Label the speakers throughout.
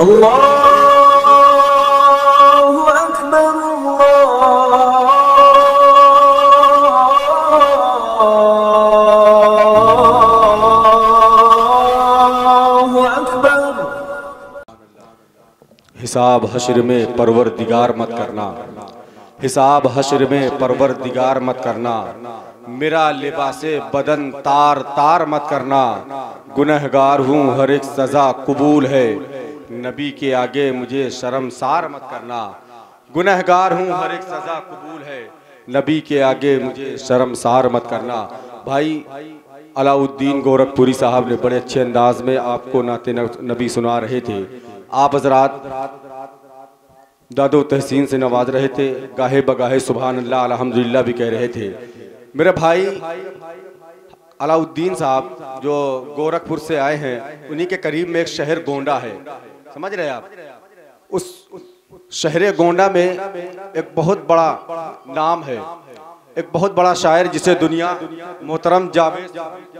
Speaker 1: अल्लाहु अकबर, अल्लाहु अकबर।
Speaker 2: हिसाब हश्र में परवरदिगार मत करना, हिसाब हश्र में परवरदिगार मत करना, मेरा लिबासे बदन तार तार मत करना। गुनहगार हूँ हर एक सज़ा कबूल है, नबी के आगे मुझे शर्मसार मत करना। गुनहगार हूँ हर एक सज़ा कबूल है, नबी के आगे मुझे शर्मसार मत करना। भाई अलाउद्दीन गोरखपुरी साहब ने बड़े अच्छे अंदाज में आपको नाते नबी सुना रहे थे। आप हज़रात दादो तहसीन से नवाज रहे थे, गाहे बगाहे सुभान अल्लाह अल्हम्दुलिल्लाह भी कह रहे थे। मेरे भाई अलाउद्दीन साहब जो गोरखपुर से आए हैं, उन्हीं के करीब में एक शहर गोंडा है, समझ रहे हैं आप। उस शहर गोंडा में एक बहुत बड़ा नाम है, एक बहुत बड़ा शायर जिसे दुनिया मोहतरम जावेद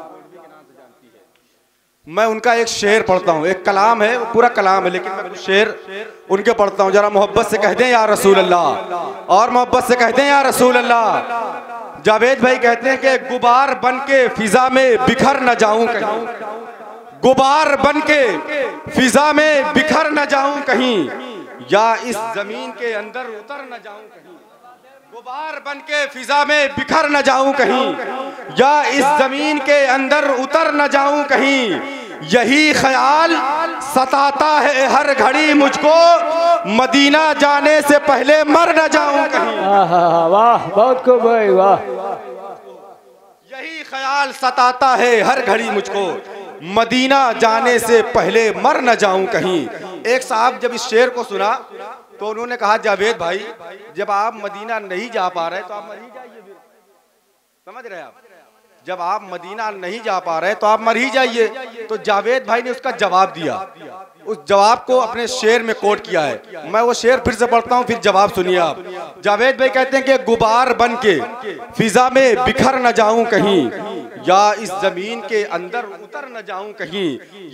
Speaker 2: मैं उनका एक शेर पढ़ता हूँ। एक कलाम है, वो पूरा कलाम है, लेकिन मैं कुछ शेर उनके पढ़ता हूँ। जरा मोहब्बत से कह दें या रसूल अल्लाह, और मोहब्बत से कह दें या रसूल अल्लाह। जावेद भाई कहते हैं कि गुबार बन के फिजा में बिखर न जाऊं कहीं, गुबार बन के फिजा में बिखर न जाऊं कहीं, या इस जमीन के अंदर उतर न जाऊं कहीं। गुबार बन के फिजा में बिखर न जाऊं कहीं, या इस जमीन के अंदर उतर न जाऊं कहीं। यही ख्याल सताता है हर घड़ी मुझको, मदीना जाने से पहले मर न जाऊं कहीं।
Speaker 3: वाह, बहुत खूब भाई, वाह।
Speaker 2: यही ख्याल सताता है हर घड़ी मुझको, मदीना जाने से पहले मर न जाऊं कहीं। एक साहब जब इस शेर को सुना तो उन्होंने कहा, जावेद भाई जब आप मदीना नहीं जा पा रहे तो आप मर ही जाइए। समझ रहे हैं आप, जब आप मदीना नहीं जा पा रहे तो आप मर ही जाइए। तो जावेद भाई ने उसका जवाब दिया, उस जवाब को अपने शेर में कोट किया है। मैं वो शेर फिर से पढ़ता हूँ, फिर जवाब सुनिए आप। जावेद भाई कहते हैं कि गुबार बन के फिजा में बिखर न जाऊं कहीं, या इस जमीन के अंदर उतर न जाऊं कहीं।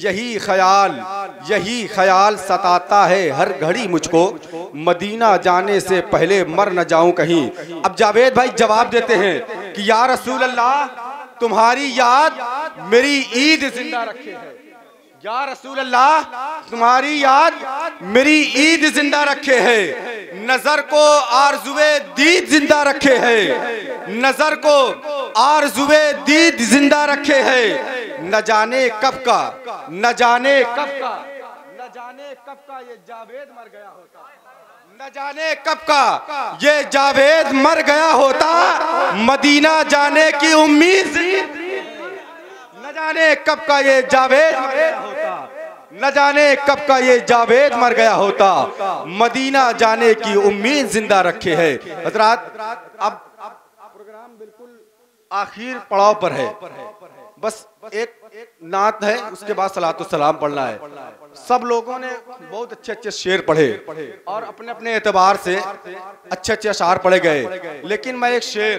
Speaker 2: यही ख्याल सताता है हर घड़ी मुझको, मदीना जाने से पहले मर न जाऊं कहीं। अब जावेद भाई जवाब देते हैं कि या रसूल अल्लाह, तुम्हारी याद मेरी ईद जिंदा रखे है। या रसूल अल्लाह, तुम्हारी याद मेरी ईद जिंदा रखे है। नजर को आरज़ुए दीद जिंदा रखे है, नजर को आरज़ुए दीद जिंदा रखे है। न जाने कब का, न जाने कब का, न जाने कब का ये जावेद मर गया होता, न जाने कब का ये जावेद मर गया होता, मदीना जाने की उम्मीद। न जाने कब का ये जावेद मर गया होता, न जाने कब का ये जावेद मर गया होता, मदीना जाने की उम्मीद जिंदा रखे है। हज़रात अब प्रोग्राम बिल्कुल आखिर पड़ाव पर है, बस एक नात है, उसके बाद सलातो सलाम पढ़ना है। सब लोगों ने बहुत अच्छे अच्छे शेर पढ़े और अपने अपने एतबार से अच्छे अच्छे अशार पढ़े गए, लेकिन मैं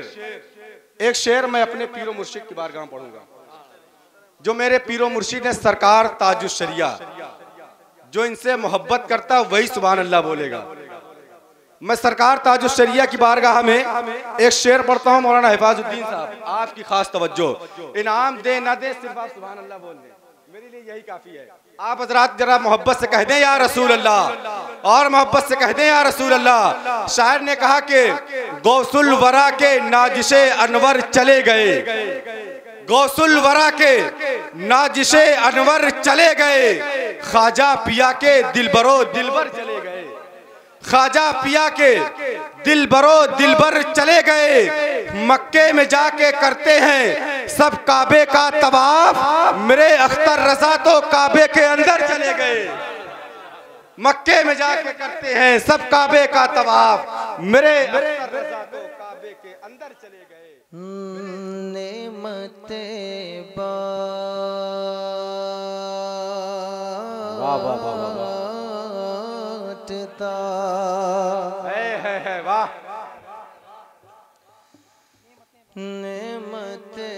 Speaker 2: एक शेर मैं अपने पीरो मुर्शिद की बारगाह में पढ़ूंगा। जो मेरे पीरो मुर्शिद है सरकार ताजुश शरिया, जो इनसे मोहब्बत करता वही सुभान अल्लाह बोलेगा। मैं सरकार ताजुश शरिया की बारगाह में एक शेर पढ़ता हूँ। मौलाना हिफाजुद्दीन साहब, आपकी खास तवज्जो, इनाम दे ना दे सिर्फ आप सुभान अल्लाह बोल दें, मेरे लिए यही काफी है। आप हज़रात जरा मोहब्बत से कह दें या रसूल अल्लाह, और मोहब्बत से कह दें या रसूल अल्लाह। शायर ने कहा कि गौसुल वरा के नाजिशे अनवर चले गए, गौसुल वरा के नाजिशे अनवर चले गए, ख्वाजा पिया के दिलबरो दिलबर चले गए, ख्वाजा पिया के दिलबरो दिलबर चले गए। मक्के में जाके करते हैं सब काबे का तवाफ, मेरे अख्तर रजा तो काबे के अंदर चले गए। मक्के में जाके करते हैं सब काबे का तवाफ, मेरे अख्तर रजा तो काबे के अंदर चले गए।
Speaker 4: नेमते बाटता
Speaker 2: है वाह।
Speaker 4: नेमते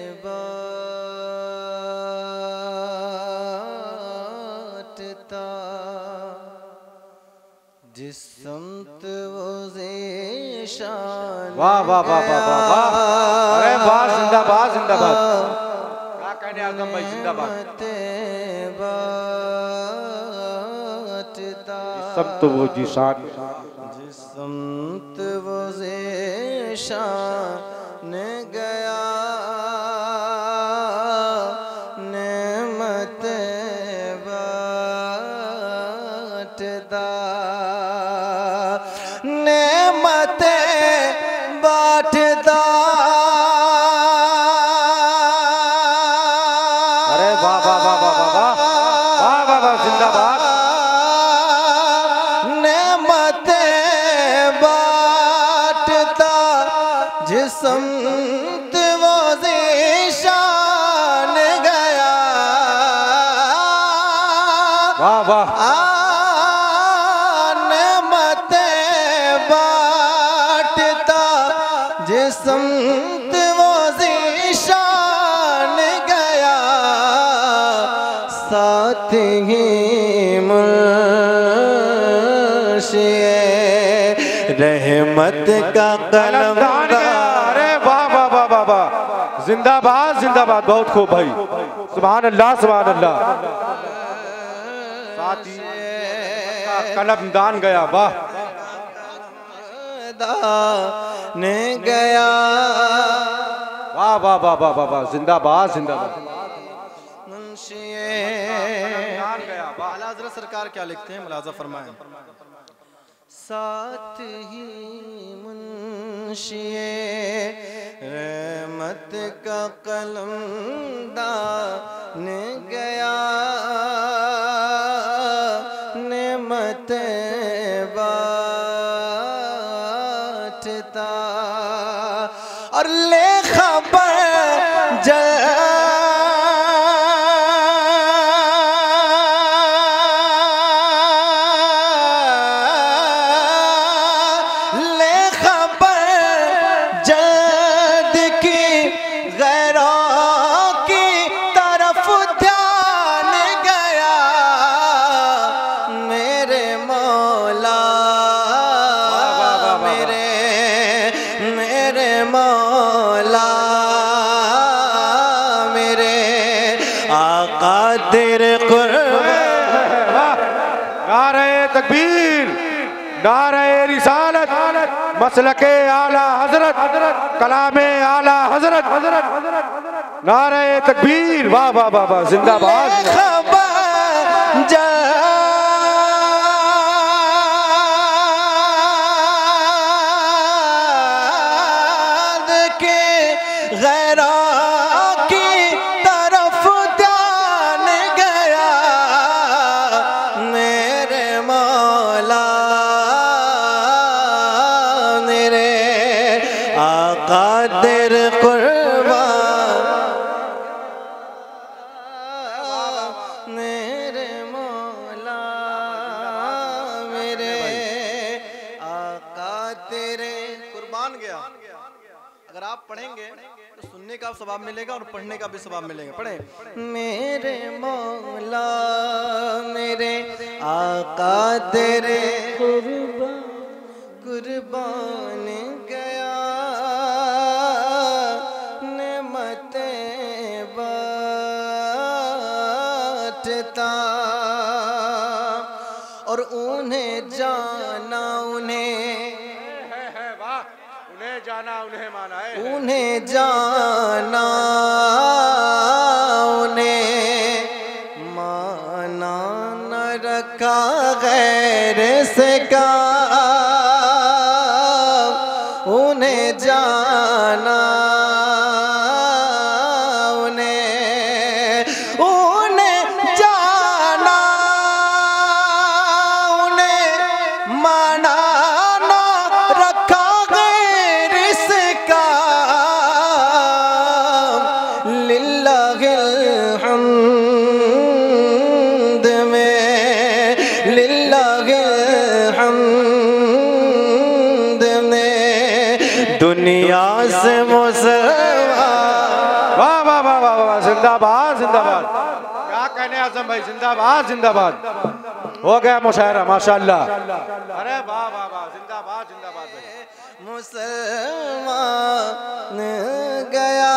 Speaker 4: बाटता जिस समत वो ज़ेशान
Speaker 2: वाह वाह वाह वाह वाह वाह, अरे वाह, जिंदाबाद जिंदाबाद, क्या कहने आजम भाई, जिंदाबाद। सब तो वो जिसान,
Speaker 4: जिस समत वो ज़ेशान गया नेमत बाटता, नेमत बाटता।
Speaker 2: अरे वाह वाह वाह वाह वाह वाह वाह वाह वाह, जिंदाबाद।
Speaker 4: नेमत बाटता जिस समत वो ज़ेशान गया।
Speaker 2: वाह वाह,
Speaker 4: नेमत बाटता जिस समत वो ज़ेशान गया। साथ ही रहमत का कलम।
Speaker 2: अरे वाह वाह वाह वाह वाह, जिंदाबाद जिंदाबाद, बहुत खूब भाई, सुभान अल्लाह सुभान अल्लाह। साथ ही कलम दान गया, वाह
Speaker 4: ने गया।
Speaker 2: वाह वाह वाह वाह वाह वाह, जिंदाबाद जिंदाबाद।
Speaker 4: आला हज़रत सरकार क्या लिखते हैं, मुलाज़ा फरमाएं। साथ ही मुंशिए रहमत का कलम दान गया। नेमत बाटता और ले खबर
Speaker 2: तकबीर, नारे रिसालत, मसलके आला हजरत, कलामे आला हजरत, नारे तकबीर, वाह वाह वाह वाह, जिंदाबाद।
Speaker 4: सवाब मिलेगा और पढ़ने का भी सवाब मिलेगा। पढ़े। मेरे मौला मेरे आका तेरे कुर्बान गया। नेमत बाटता और उन्हें जाना
Speaker 2: जाना उन्हें माना है,
Speaker 4: उन्हें जाना उन्हें माना न रखा गैर से का। उन्हें जाना दुनिया से मुसलमान।
Speaker 2: वाह वाह वाह वाह वाह, जिंदाबाद जिंदाबाद, क्या कहने आजम भाई, जिंदाबाद जिंदाबाद। हो गया मुशायरा माशाअल्लाह। अरे वाह वाह वाह, जिंदाबाद जिंदाबाद।
Speaker 4: मुसलमान गया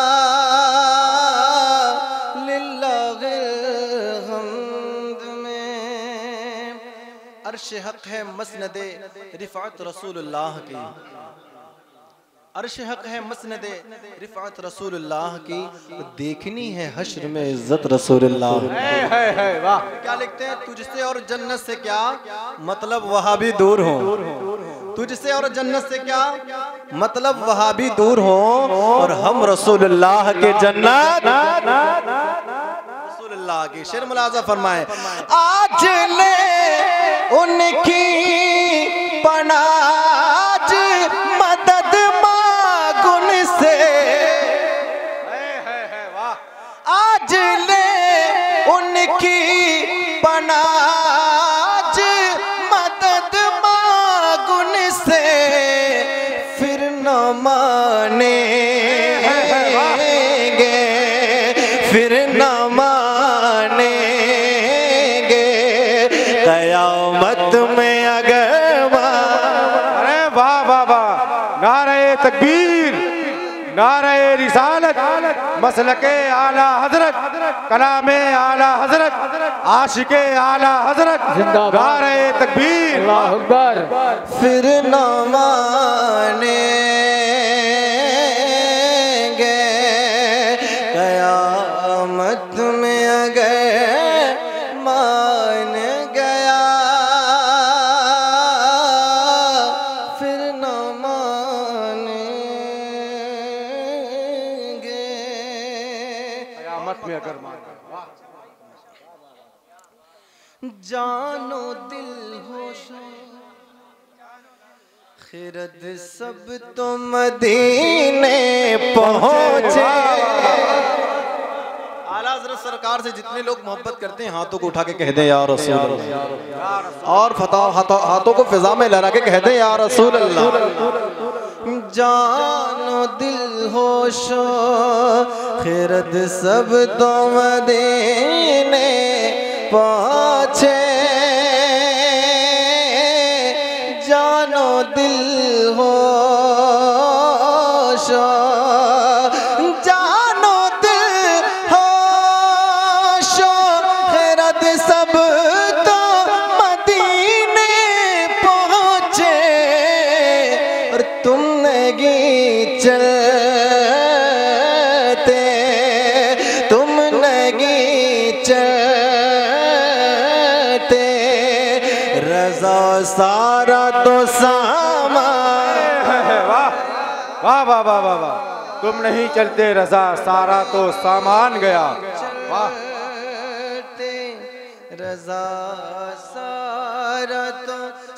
Speaker 4: लिल्लाहिल हम्द में। अर्श हक है मसनदे रिफात रसूलुल्लाह की, अर्श हक है मसनदे रिफात रसूलुल्लाह की, देखनी है हश्र में इज्जत रसूलुल्लाह।
Speaker 2: वाह।
Speaker 4: क्या लिखते हैं, तुझसे और जन्नत से क्या मतलब वहाँ भी दूर हो, तुझसे और जन्नत से क्या मतलब वहाँ भी दूर हो, और हम रसूलुल्लाह के जन्नत रसूलुल्लाह की। शेर मुलाजा फरमाए, आज ले उनकी पनाज मदद मांगुन से, आज ले उनकी पनाज मदद मांगुन से, फिर न मानेंगे, फिर न मानेंगे कयामत में अगर।
Speaker 2: अरे वाह वाह वाह, नारे तकबीर, नारे रिसालत, मसलके आला हजरत, कलामे आला हजरत, आशिके आला हजरत, नारे तकबीर,
Speaker 3: अल्लाह अकबर।
Speaker 4: फिर न मानेंगे कयामत में अगर मान गया, फिर न मानेंगे
Speaker 2: कयामत में अगर मान।
Speaker 4: जानो दिल होशो खिरद सब तो मदीने पहुँचे। आला हज़रत सरकार से जितने लोग मोहब्बत करते हैं हाथों को उठा के कह दें या रसूल अल्लाह, और हाथों को फिजा में लहरा के कह दें या रसूल अल्लाह। जानो दिल होशो खिरद सब तो मदीने पहुँचे, जानो दिल होशो, जानो दिल होशो खैरत सब तो मदीने पहुँचे, और तुम नहीं चलते, तुम नहीं चलते, रज़ा सारा तो सामान।
Speaker 2: वाह वाह वाह वाह वाह वाह, तुम नहीं चलते रजा सारा तो सामान गया। वाह,
Speaker 4: रज़ा सारा तो